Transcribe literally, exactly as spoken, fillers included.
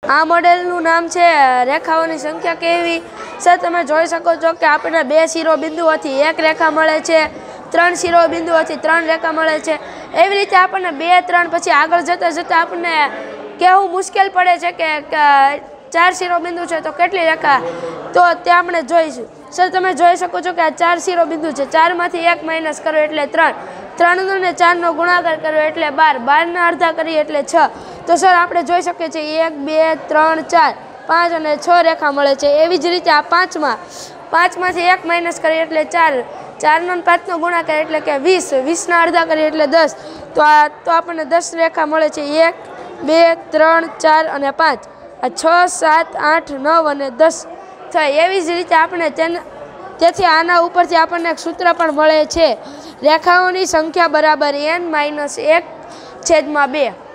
આ મોડેલનું નામ છે રેખાઓની સંખ્યા કહેવી। સર તમે જોઈ શકો છો કે આપણને બે શિરોબિંદુઓથી એક રેખા મળે છે, ત્રણ શિરોબિંદુઓથી ત્રણ રેખા મળે છે। એવી રીતે આપણને બે ત્રણ પછી આગળ જતાં જતાં આપણને કહેવું મુશ્કેલ પડે છે કે ચાર શિરોબિંદુ છે તો કેટલી રેખા, તો તે આપણે જોઈશું। સર તમે જોઈ શકો છો કે આ ચાર શિરોબિંદુ છે, ચારમાંથી એક માઇનસ કરો એટલે ત્રણ, ત્રણનો ને ચારનો ગુણાકાર કર્યો એટલે બાર, બારના અડધા કરીએ એટલે છ। તો સર આપણે જોઈ શકીએ છીએ એક બે ત્રણ ચાર પાંચ અને છ રેખા મળે છે। એવી જ રીતે આ પાંચમાં પાંચમાંથી એક માઇનસ કરીએ એટલે ચાર, ચારનો ને પાંચનો ગુણાકાર એટલે કે વીસ, વીસના અડધા કરીએ એટલે દસ, તો આ તો આપણને દસ રેખા મળે છે। એક બે ત્રણ ચાર અને પાંચ, આ છ સાત આઠ નવ અને દસ થાય। એવી જ રીતે આપણે તેને તેથી આના ઉપરથી આપણને એક સૂત્ર પણ મળે છે, રેખાઓની સંખ્યા બરાબર એન માઇનસ એક છેદમાં બે।